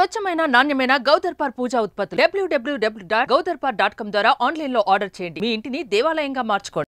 స్వచ్ఛమైన నాణ్యమైన గౌదర్పార్ పూజా ఉత్పత్తులు www.gaudarpar.com ద్వారా ఆన్లైన్ లో ఆర్డర్ చేయండి. మీ ఇంటిని దేవాలయంగా మార్చుకోండి.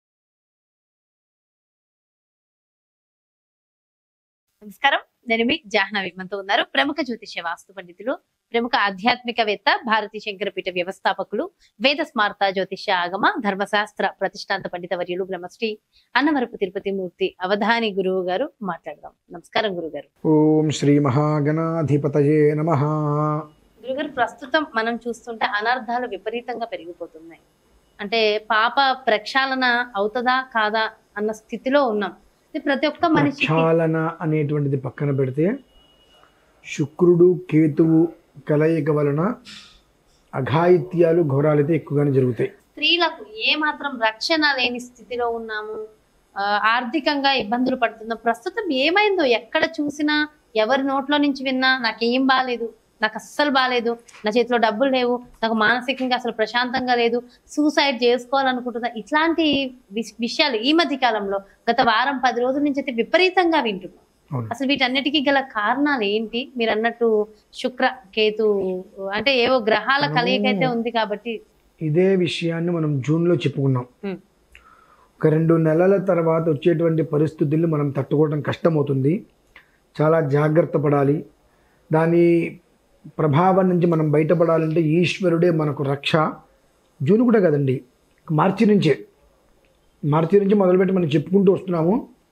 నమస్కారం, నేను మీ జాహ్నవి. మనతో ఉన్నారు ప్రముఖ జ్యోతిష్య వాస్తు పండితులు, ప్రముఖ ఆధ్యాత్మికవేత్త, భారతీ శంకరపీఠ వ్యవస్థాపకులు, వేద స్మార్త జ్యోతిష్య ఆగమ ధర్మశాస్త్ర ప్రతిష్టాంత పండిత వర్యులు బ్రహ్మశ్రీ అన్నవరపు తిరుపతి మూర్తి అవధాని గురువు గారు మాట్లాడదాం. నమస్కారం గురుగారు. ఓం శ్రీ మహాగణాధిపతయే నమః. గురుగారు, ప్రస్తుతం మనం చూస్తుంటే అనర్థాలు విపరీతంగా పెరిగిపోతున్నాయి. అంటే పాప ప్రక్షాళన అవుతుందా కాదా అన్న స్థితిలో ఉన్నాం. ప్రతి ఒక్క మనిషి ప్రక్షాళన అనేటువంటిది పక్కన పెడితే శుక్రుడు కేతువు కలయిక వలన అఘాయిత్యాలు ఘోరాలైతే ఎక్కువగానే జరుగుతాయి. స్త్రీలకు ఏ మాత్రం రక్షణ లేని స్థితిలో ఉన్నాము, ఆర్థికంగా ఇబ్బందులు పడుతున్నాం. ప్రస్తుతం ఏమైందో ఎక్కడ చూసినా, ఎవరి నోట్లో నుంచి విన్నా నాకేం బాగాలేదు, నాకు అస్సలు బాగాలేదు, నా చేతిలో డబ్బులు లేవు, నాకు మానసికంగా అసలు ప్రశాంతంగా లేదు, సూసైడ్ చేసుకోవాలనుకుంటున్నా, ఇట్లాంటి విషయాలు ఈ మధ్య కాలంలో గత వారం 10 రోజుల నుంచి అయితే విపరీతంగా వింటున్నాం. అసలు వీటన్నిటికీ గల కారణాలు ఏంటి? మీరు అన్నట్టు శుక్ర కేతు అంటే ఏవో గ్రహాల కలయికైతే ఉంది కాబట్టి. ఇదే విషయాన్ని మనం జూన్లో చెప్పుకున్నాం. ఒక 2 నెలల తర్వాత వచ్చేటువంటి పరిస్థితుల్ని మనం తట్టుకోవడం కష్టమవుతుంది. చాలా జాగ్రత్త పడాలి. దాని ప్రభావం నుంచి మనం బయటపడాలంటే ఈశ్వరుడే మనకు రక్ష. జూన్ కూడా కదండి, మార్చి నుంచి మొదలుపెట్టి మనం చెప్పుకుంటూ వస్తున్నాము.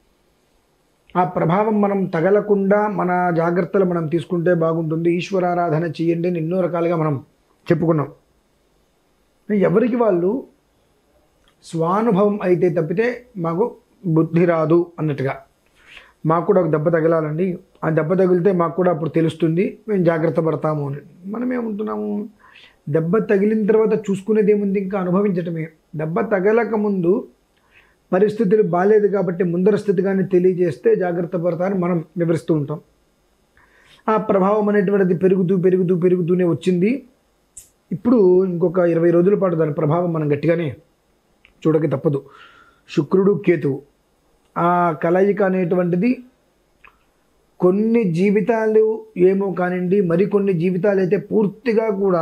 ఆ ప్రభావం మనం తగలకుండా మన జాగ్రత్తలు మనం తీసుకుంటే బాగుంటుంది. ఈశ్వరారాధన చేయండి అని ఎన్నో రకాలుగా మనం చెప్పుకున్నాం. ఎవరికి వాళ్ళు స్వానుభవం అయితే తప్పితే మాకు బుద్ధి రాదు అన్నట్టుగా. మాకు కూడా ఒక దెబ్బ తగలాలండి, ఆ దెబ్బ తగిలితే మాకు కూడా అప్పుడు తెలుస్తుంది, మేము జాగ్రత్త పడతాము అని. మనం ఏమంటున్నాము, దెబ్బ తగిలిన తర్వాత చూసుకునేది ఏముంది, ఇంకా అనుభవించటమే. దెబ్బ తగలక ముందు పరిస్థితులు బాగాలేదు కాబట్టి ముందర స్థితిగానే తెలియజేస్తే జాగ్రత్త పడతారని మనం వివరిస్తూ ఉంటాం. ఆ ప్రభావం అనేటువంటిది పెరుగుతూనే వచ్చింది. ఇప్పుడు ఇంకొక 20 రోజుల పాటు దాని ప్రభావం మనం గట్టిగానే చూడక తప్పదు. శుక్రుడు కేతువు ఆ కలయిక అనేటువంటిది కొన్ని జీవితాలు ఏమో కానివ్వండి, మరికొన్ని జీవితాలు అయితే పూర్తిగా కూడా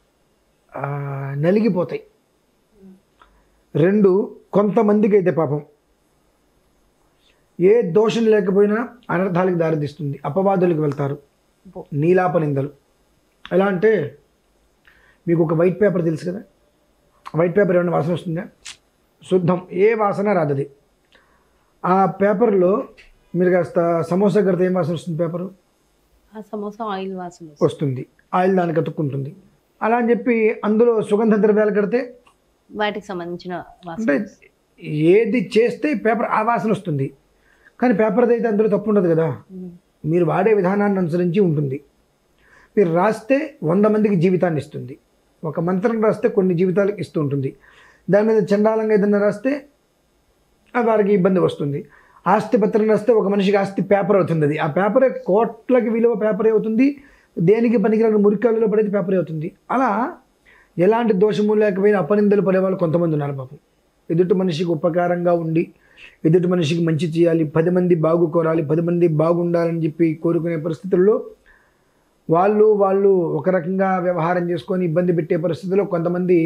నలిగిపోతాయి. 2 కొంతమందికి అయితే పాపం ఏ దోషం లేకపోయినా అనర్థాలకు దారితీస్తుంది. అపవాదులకు వెళ్తారు, నీలాపనిందలు. ఎలా అంటే, మీకు ఒక వైట్ పేపర్ తెలుసు కదా, వైట్ పేపర్ ఏమైనా వాసన వస్తుందా? శుద్ధం, ఏ వాసన రాదది. ఆ పేపర్లో మీరు కాస్త సమోసా కడితే ఏం వాసన వస్తుంది? పేపరు సమోసా ఆయిల్ వాసన వస్తుంది, ఆయిల్ దానికి అతుక్కుంటుంది. అలా అని చెప్పి అందులో సుగంధ ద్రవ్యాలు కడితే వాటికి సంబంధించిన అంటే ఏది చేస్తే పేపర్ ఆ వాసన వస్తుంది. కానీ పేపర్ది అయితే అందులో తప్పు ఉండదు కదా, మీరు వాడే విధానాన్ని అనుసరించి ఉంటుంది. మీరు రాస్తే 100 మందికి జీవితాన్ని ఇస్తుంది. ఒక మంత్రం రాస్తే కొన్ని జీవితాలకు ఇస్తూ ఉంటుంది. దాని మీద చండాలంగా ఏదైనా రాస్తే వారికి ఇబ్బంది వస్తుంది. ఆస్తి పత్రం రాస్తే ఒక మనిషికి ఆస్తి పేపర్ అవుతుంది. అది ఆ పేపరే కోట్లకి విలువ పేపరే అవుతుంది. దేనికి పనికిరాని మురికాలలో పడేది పేపరే అవుతుంది. అలా ఎలాంటి దోషము లేకపోయినా అపనిందలు పడేవాళ్ళు కొంతమంది ఉన్నారు పాపం. ఎదుటి మనిషికి ఉపకారంగా ఉండి, ఎదుటి మనిషికి మంచి చేయాలి, 10 మంది బాగుకోరాలి, 10 మంది బాగుండాలని చెప్పి కోరుకునే పరిస్థితుల్లో వాళ్ళు ఒక రకంగా వ్యవహారం చేసుకొని ఇబ్బంది పెట్టే పరిస్థితుల్లో కొంతమంది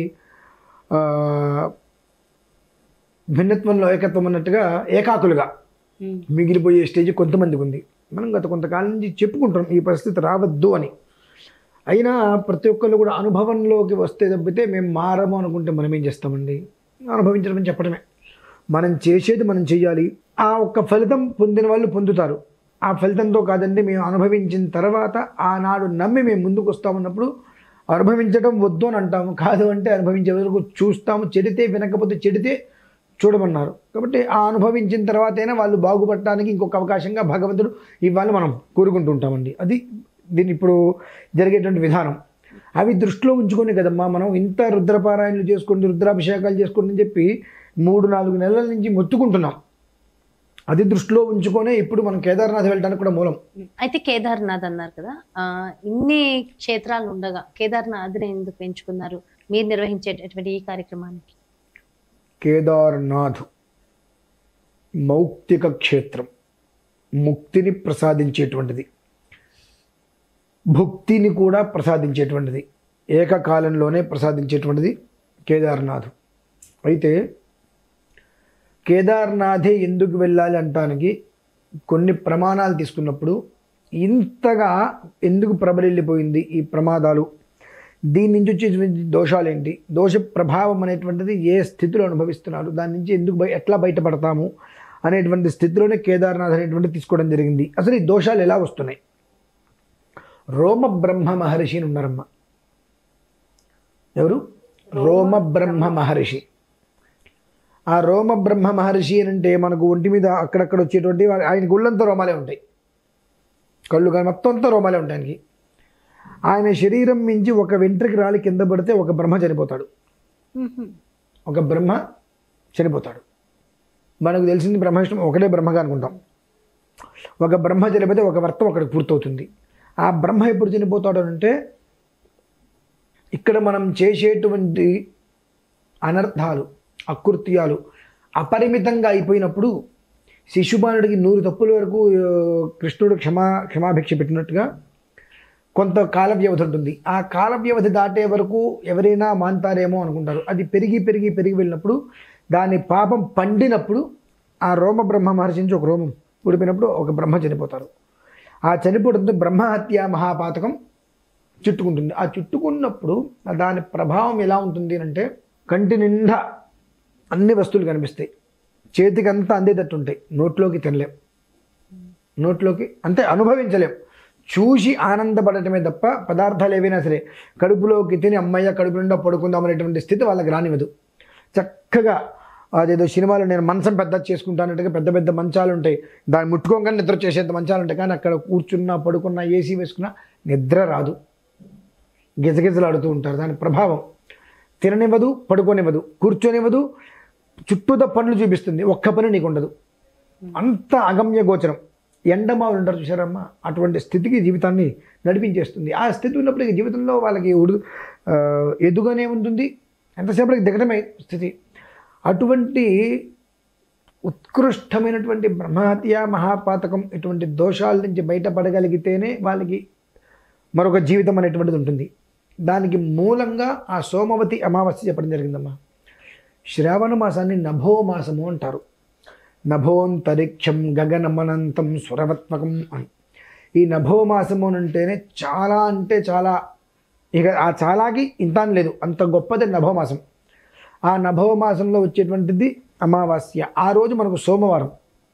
భిన్నత్వంలో ఏకత్వం అన్నట్టుగా ఏకాకులుగా మిగిలిపోయే స్టేజ్ కొంతమందికి ఉంది. మనం గత కొంతకాలం నుంచి చెప్పుకుంటాం ఈ పరిస్థితి రావద్దు అని. అయినా ప్రతి ఒక్కళ్ళు కూడా అనుభవంలోకి వస్తే తప్పితే మేము మారము అనుకుంటే మనం ఏం చేస్తామండి? అనుభవించడం చెప్పడమే. మనం చేసేది మనం చెయ్యాలి. ఆ ఒక్క ఫలితం పొందిన వాళ్ళు పొందుతారు. ఆ ఫలితంతో కాదండి, మేము అనుభవించిన తర్వాత ఆనాడు నమ్మి మేము ముందుకు వస్తామన్నప్పుడు అనుభవించడం వద్దు అని అంటాము. కాదు అంటే అనుభవించే వరకు చూస్తాము. చెడితే వినకపోతే చెడితే చూడమన్నారు. కాబట్టి ఆ అనుభవించిన తర్వాతైనా వాళ్ళు బాగుపడటానికి ఇంకొక అవకాశంగా భగవంతుడు ఇవ్వాలి మనం కోరుకుంటూ ఉంటామండి. అది దీన్ని ఇప్పుడు జరిగేటువంటి విధానం. అవి దృష్టిలో ఉంచుకొని కదమ్మా మనం ఇంత రుద్రపారాయణలు చేసుకోండి, రుద్రాభిషేకాలు చేసుకోండి అని చెప్పి 3-4 నెలల నుంచి మొత్తుకుంటున్నాం. అది దృష్టిలో ఉంచుకొనే ఇప్పుడు మనం కేదార్నాథ్ వెళ్ళడానికి కూడా మూలం. అయితే కేదార్నాథ్ అన్నారు కదా, ఇన్ని క్షేత్రాలు ఉండగా కేదార్నాథ్ని ఎందుకు ఎంచుకున్నారు మీరు నిర్వహించేటటువంటి ఈ కార్యక్రమానికి? కేదార్నాథ్ మౌక్తిక క్షేత్రం, ముక్తిని ప్రసాదించేటువంటిది. భుక్తిని కూడా ప్రసాదించేటువంటిది, ఏకకాలంలోనే ప్రసాదించేటువంటిది కేదార్నాథ్. అయితే కేదార్నాథే ఎందుకు వెళ్ళాలి అంటానికి కొన్ని ప్రమాణాలు తీసుకున్నప్పుడు ఇంతగా ఎందుకు ప్రబలిల్లిపోయింది ఈ ప్రమాదాలు, దీని నుంచి వచ్చేటువంటి దోషాలేంటి, దోష ప్రభావం అనేటువంటిది ఏ స్థితిలో అనుభవిస్తున్నారు, దాని నుంచి ఎందుకు ఎట్లా బయటపడతాము అనేటువంటి స్థితిలోనే కేదార్నాథ్ అనేటువంటిది తీసుకోవడం జరిగింది. అసలు ఈ దోషాలు ఎలా వస్తున్నాయి? రోమ బ్రహ్మ మహర్షి అని ఉన్నారమ్మ. ఎవరు? రోమ బ్రహ్మ మహర్షి. ఆ రోమ బ్రహ్మ మహర్షి అని అంటే మనకు ఒంటి మీద అక్కడక్కడ వచ్చేటువంటి ఆయన గుళ్ళంతా రోమాలే ఉంటాయి, కళ్ళు కానీ మొత్తం అంతా రోమాలే ఉంటాయి ఆయనకి. ఆయన శరీరం మించి ఒక వెంట్రుకి రాలి కింద పడితే ఒక బ్రహ్మ చనిపోతాడు, ఒక బ్రహ్మ చనిపోతాడు. మనకు తెలిసింది బ్రహ్మవిష్ణు ఒకటే బ్రహ్మగా అనుకుంటాం. ఒక బ్రహ్మ చనిపోతే ఒక వర్తం అక్కడికి పూర్తవుతుంది. ఆ బ్రహ్మ ఎప్పుడు చనిపోతాడు అంటే ఇక్కడ మనం చేసేటువంటి అనర్థాలు అకృత్యాలు అపరిమితంగా అయిపోయినప్పుడు శిశుపాలుడికి 100 తప్పుల వరకు కృష్ణుడు క్షమాభిక్ష పెట్టినట్టుగా కొంత కాల వ్యవధి ఉంటుంది. ఆ కాల వ్యవధి దాటే వరకు ఎవరైనా మాంతారేమో అనుకుంటారు. అది పెరిగి పెరిగి పెరిగి వెళ్ళినప్పుడు దాని పాపం పండినప్పుడు ఆ రోమ బ్రహ్మ మహర్షి నుంచి ఒక రోమం ఊడిపోయినప్పుడు ఒక బ్రహ్మ చనిపోతారు. ఆ చనిపోవడంతో బ్రహ్మహత్య మహాపాతకం చుట్టుకుంటుంది. ఆ చుట్టుకున్నప్పుడు దాని ప్రభావం ఎలా ఉంటుంది అంటే కంటి నిండా అన్ని వస్తువులు కనిపిస్తాయి, చేతికి అంతా అందేటట్టు ఉంటాయి, నోట్లోకి తినలేం, నోట్లోకి అంతే అనుభవించలేం, చూసి ఆనందపడటమే తప్ప పదార్థాలు ఏవైనా సరే కడుపులోకి తిని అమ్మయ్య కడుపు నిండా పడుకుందాం అనేటువంటి స్థితి వాళ్ళకి రానివ్వదు. చక్కగా అదేదో సినిమాలో నేను మంచం పెద్ద చేసుకుంటానంటే పెద్ద పెద్ద మంచాలు ఉంటాయి, దాన్ని ముట్టుకోగానే నిద్ర చేసేంత మంచాలు ఉంటాయి, కానీ అక్కడ కూర్చున్నా పడుకున్నా ఏసీ వేసుకున్నా నిద్ర రాదు, గిజగిజలాడుతూ ఉంటారు. దాని ప్రభావం తిననివ్వదు, పడుకోనివ్వదు, కూర్చొనివ్వదు, చుట్టూతో పనులు చూపిస్తుంది, ఒక్క పని నీకు ఉండదు, అంత అగమ్య గోచరం. ఎండమావులు ఉంటారు చూసారమ్మ, అటువంటి స్థితికి జీవితాన్ని నడిపించేస్తుంది. ఆ స్థితి ఉన్నప్పుడు ఇక జీవితంలో వాళ్ళకి ఎదుగనే ఉంటుంది, ఎంతసేపటికి దిగటమే స్థితి. అటువంటి ఉత్కృష్టమైనటువంటి బ్రహ్మహత్య మహాపాతకం ఇటువంటి దోషాల నుంచి బయటపడగలిగితేనే వాళ్ళకి మరొక జీవితం అనేటువంటిది ఉంటుంది. దానికి మూలంగా ఆ సోమవతి అమావాస్య చెప్పడం జరిగిందమ్మా. శ్రావణ మాసాన్ని నభోమాసము అంటారు. నభోంతరిక్షం గగనమనంతం సురవత్మకం అని. ఈ నభోమాసము అంటేనే చాలా అంటే చాలా, ఇక ఆ చాలాకి ఇంత లేదు, అంత గొప్పది నభోమాసం. ఆ నభోమాసంలో వచ్చేటువంటిది అమావాస్య. ఆ రోజు మనకు సోమవారం.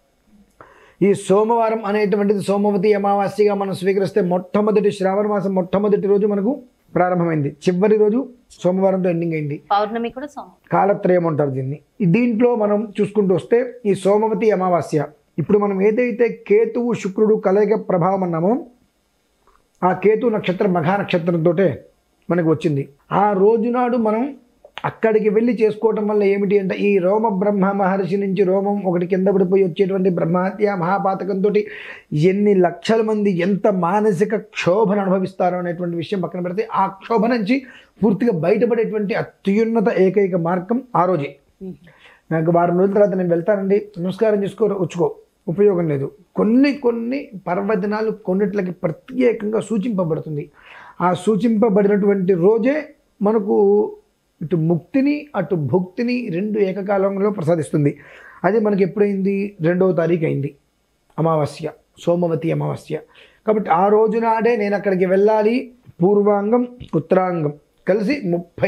ఈ సోమవారం అనేటువంటిది సోమవతి అమావాస్యగా మనం స్వీకరిస్తే మొట్టమొదటి శ్రావణ మాసం మొట్టమొదటి రోజు మనకు ప్రారంభమైంది, చివరి రోజు సోమవారంతో ఎండింగ్ అయింది. పౌర్ణమి కూడా కాలత్రయం అంటారు దీన్ని. దీంట్లో మనం చూసుకుంటూ వస్తే ఈ సోమవతి అమావాస్య ఇప్పుడు మనం ఏదైతే కేతువు శుక్రుడు కలయిక ప్రభావం అన్నామో ఆ కేతు నక్షత్రం మఘా నక్షత్రంతో మనకు వచ్చింది. ఆ రోజునాడు మనం అక్కడికి వెళ్ళి చేసుకోవటం వల్ల ఏమిటి అంటే ఈ రోమ బ్రహ్మ మహర్షి నుంచి రోమం ఒకటి కింద పడిపోయి వచ్చేటువంటి బ్రహ్మహత్య మహాపాతకంతో ఎన్ని లక్షల మంది ఎంత మానసిక క్షోభను అనుభవిస్తారో అనేటువంటి విషయం పక్కన పెడితే ఆ క్షోభ నుంచి పూర్తిగా బయటపడేటువంటి అత్యున్నత ఏకైక మార్గం ఆ రోజే. నాకు వారం రోజుల తర్వాత నేను వెళ్తానండి నమస్కారం వచ్చుకో ఉపయోగం లేదు. కొన్ని పర్వదినాలు కొన్నిట్లకి ప్రత్యేకంగా సూచింపబడుతుంది. ఆ సూచింపబడినటువంటి రోజే మనకు ఇటు ముక్తిని అటు భుక్తిని రెండు ఏకకాలంలో ప్రసాదిస్తుంది. అది మనకి ఎప్పుడైంది? 2వ తారీఖు అయింది అమావాస్య, సోమవతి అమావాస్య. కాబట్టి ఆ రోజు నాడే నేను అక్కడికి వెళ్ళాలి. పూర్వాంగం ఉత్తరాంగం కలిసి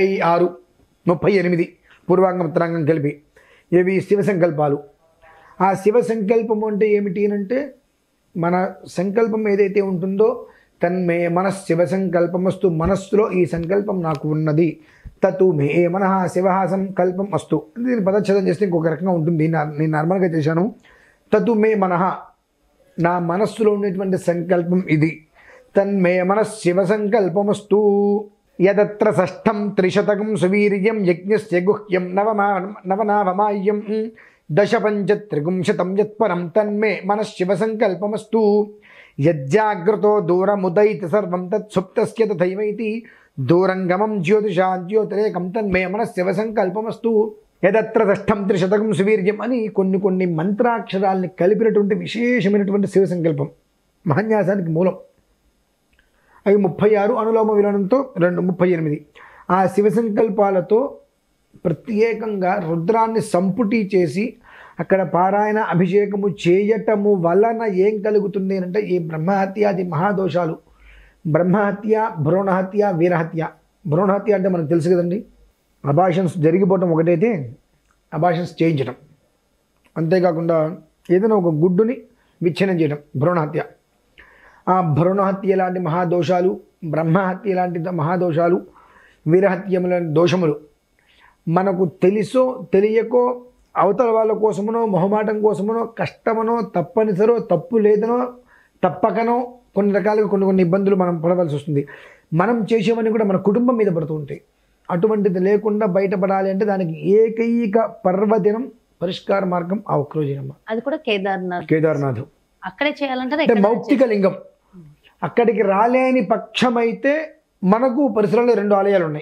38 పూర్వాంగం ఉత్తరాంగం కలిపి ఇవి శివ సంకల్పాలు. ఆ శివ సంకల్పం అంటే ఏమిటి అంటే మన సంకల్పం ఏదైతే ఉంటుందో తన్మే మనఃశివ సంకల్పమస్తు, మనస్సులో ఈ సంకల్పం నాకు ఉన్నది, తతు మే మనః శివ సంకల్పం అస్తు. దీన్ని పదచ్ఛేదం చేస్తే ఇంకొక రకంగా ఉంటుంది, నేను నార్మల్గా చేశాను. తతు మే మనః, నా మనస్సులో ఉండేటువంటి సంకల్పం ఇది, తన్మే మనఃశివ సంకల్పమస్తు. యదత్ర షష్ఠం త్రిశతకం సువీర్యం యజ్ఞస్య గుహ్యం నవనావమాయ్యం దశ పంచ త్రిగుంశతం యత్పరం తన్మే మనఃశివ సంకల్పమస్తు. యజ్జాగ్రతో దూరముదైతి సర్వం తత్సుప్తస్య తథైవైతి దూరంగమం జ్యోతిషా జ్యోతిరేకం తన్మే మనఃశివ సంకల్పమస్తు. యదత్ర షష్ఠం త్రిశతకం సువీర్యం అని కొన్ని మంత్రాక్షరాల్ని కలిపినటువంటి విశేషమైనటువంటి శివ సంకల్పం మహాన్యాసానికి మూలం. అవి 36 అనులోమ విలోనంతో 38. ఆ శివ సంకల్పాలతో ప్రత్యేకంగా రుద్రాన్ని సంపుటి చేసి అక్కడ పారాయణ అభిషేకము చేయటము వలన ఏం కలుగుతుంది అంటే ఈ బ్రహ్మహత్యాది మహాదోషాలు, బ్రహ్మహత్య, భ్రూణహత్య, వీరహత్య. భ్రూణహత్య అంటే మనకు తెలుసు కదండి, అబార్షన్స్ జరిగిపోవటం ఒకటైతే అబార్షన్స్ చేయించడం, అంతేకాకుండా ఏదైనా ఒక గుడ్డుని విచ్ఛిన్నం చేయడం భ్రూణహత్య. ఆ భ్రూణహత్య లాంటి మహాదోషాలు, బ్రహ్మహత్య లాంటి మహాదోషాలు, వీరహత్యముల దోషములు మనకు తెలుసో తెలియకో అవతల వాళ్ళ కోసమనో మొహమాటం కోసమనో కష్టమనో తప్పనిసరో తప్పు లేదనో తప్పకనో కొన్ని రకాలుగా కొన్ని ఇబ్బందులు మనం పడవలసి వస్తుంది. మనం చేసేవన్నీ కూడా మన కుటుంబం మీద పడుతూ ఉంటాయి. అటువంటిది లేకుండా బయటపడాలి అంటే దానికి ఏకైక పర్వదినం పరిష్కార మార్గం ఆ ఒక్కరోజేనమ్మా. అది కూడా కేదార్నాథ్ అక్కడే చేయాలంటే అంటే మౌక్తిక లింగం. అక్కడికి రాలేని పక్షమైతే మనకు పరిసరాల్లో 2 ఆలయాలు ఉన్నాయి.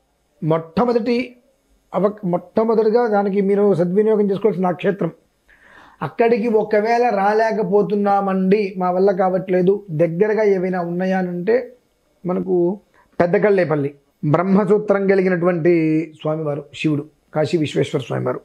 మొట్టమొదటిగా దానికి మీరు సద్వినియోగం చేసుకోవాల్సిన నక్షత్రం. అక్కడికి ఒకవేళ రాలేకపోతున్నామండి, మా వల్ల కావట్లేదు, దగ్గరగా ఏవైనా ఉన్నాయా అంటే మనకు పెద్దకల్లేపల్లి బ్రహ్మసూత్రం కలిగినటువంటి స్వామివారు శివుడు, కాశీ విశ్వేశ్వర స్వామివారు.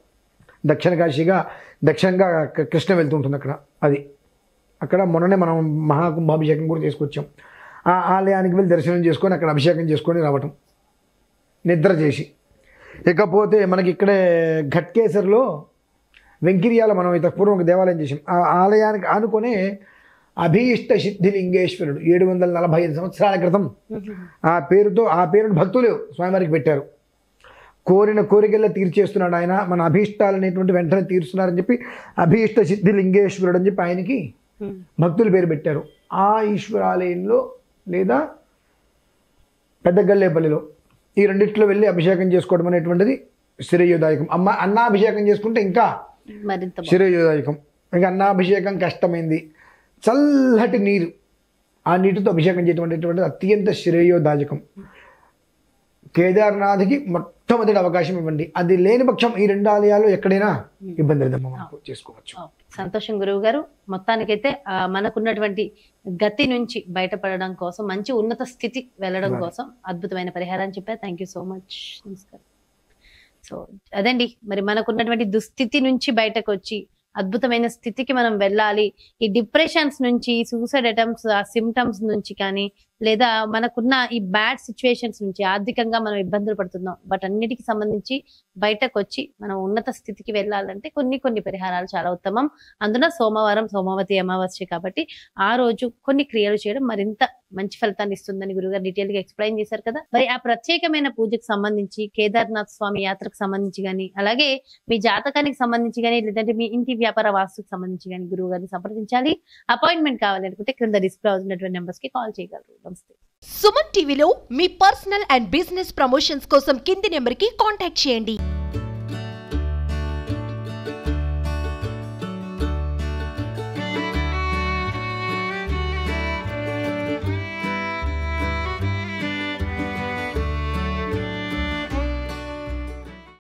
దక్షిణంగా కృష్ణ వెళ్తూ ఉంటుంది అక్కడ. అది అక్కడ మొన్ననే మనం మహాకుంభాభిషేకం కూడా చేసుకొచ్చాం. ఆ ఆలయానికి వెళ్ళి దర్శనం చేసుకొని అక్కడ అభిషేకం చేసుకొని రావటం, నిద్ర చేసి. ఇకపోతే మనకి ఇక్కడే ఘట్కేసర్లో వెంకిరియాల మనం ఇంత పూర్వం ఒక దేవాలయం చేసాం. ఆ ఆలయానికి ఆనుకొనే అభీష్ట సిద్ధిలింగేశ్వరుడు 745 సంవత్సరాల క్రితం ఆ పేరును భక్తులు స్వామివారికి పెట్టారు. కోరిన కోరికల్లో తీర్చేస్తున్నాడు ఆయన, మన అభీష్టాలు అనేటువంటి వెంటనే తీరుస్తున్నారని చెప్పి అభీష్ట సిద్ధిలింగేశ్వరుడు అని చెప్పి ఆయనకి భక్తులు పేరు పెట్టారు. ఆ ఈశ్వరాలయంలో లేదా పెద్దగల్లేపల్లిలో ఈ రెండిట్లో వెళ్ళి అభిషేకం చేసుకోవడం అనేటువంటిది శ్రేయోదాయకం. అన్నాభిషేకం చేసుకుంటే ఇంకా శ్రేయోదాయకం. ఇంకా అన్నాభిషేకం కష్టమైంది, చల్లటి నీరు, ఆ నీటితో అభిషేకం చేయడం అనేటువంటిది అత్యంత శ్రేయోదాయకం. కేదార్నాథ్కి మొట్టమొదటి అవకాశం ఇవ్వండి. అది లేని పక్షం ఈ 2 ఆలయాలు ఎక్కడైనా ఇబ్బంది లేదమ్మా, మనకు చేసుకోవచ్చు. సంతోషం గురువు గారు. మొత్తానికైతే మనకున్నటువంటి గతి నుంచి బయటపడడం కోసం, మంచి ఉన్నత స్థితి వెళ్ళడం కోసం అద్భుతమైన పరిహారాన్ని చెప్పారు. Thank you so much. నమస్కారం. సో అదండి, మరి మనకున్నటువంటి దుస్థితి నుంచి బయటకు వచ్చి అద్భుతమైన స్థితికి మనం వెళ్ళాలి. ఈ డిప్రెషన్స్ నుంచి, సూసైడ్ అటెంప్ట్స్, ఆ సిమ్టమ్స్ నుంచి కానీ, లేదా మనకున్న ఈ బ్యాడ్ సిచ్యువేషన్స్ నుంచి ఆర్థికంగా మనం ఇబ్బందులు పడుతున్నాం, బట్ అన్నిటికి సంబంధించి బయటకు వచ్చి మనం ఉన్నత స్థితికి వెళ్ళాలంటే కొన్ని పరిహారాలు చాలా ఉత్తమం. అందులో సోమవారం సోమవతి అమావాస్య కాబట్టి ఆ రోజు కొన్ని క్రియలు చేయడం మరింత మంచి ఫలితాన్ని ఇస్తుందని గురుగారు డీటెయిల్ గా ఎక్స్ప్లెయిన్ చేశారు కదా. మరి ఆ ప్రత్యేకమైన పూజకు సంబంధించి, కేదార్నాథ్ స్వామి యాత్రకు సంబంధించి కానీ, అలాగే మీ జాతకానికి సంబంధించి కానీ, లేదంటే మీ ఇంటి వ్యాపార వాస్తుకు సంబంధించి కానీ గురువు గారిని సంప్రదించాలి. అపాయింట్మెంట్ కావాలి అనుకుంటే క్రింద డిస్ప్లే అవుతున్నటువంటి నెంబర్స్ కి కాల్ చేయగలరు. నమస్తే. సుమన్ టీవీలో మీ పర్సనల్ అండ్ బిజినెస్ ప్రమోషన్స్ కోసం కింది నెంబర్ కి కాంటాక్ట్ చేయండి.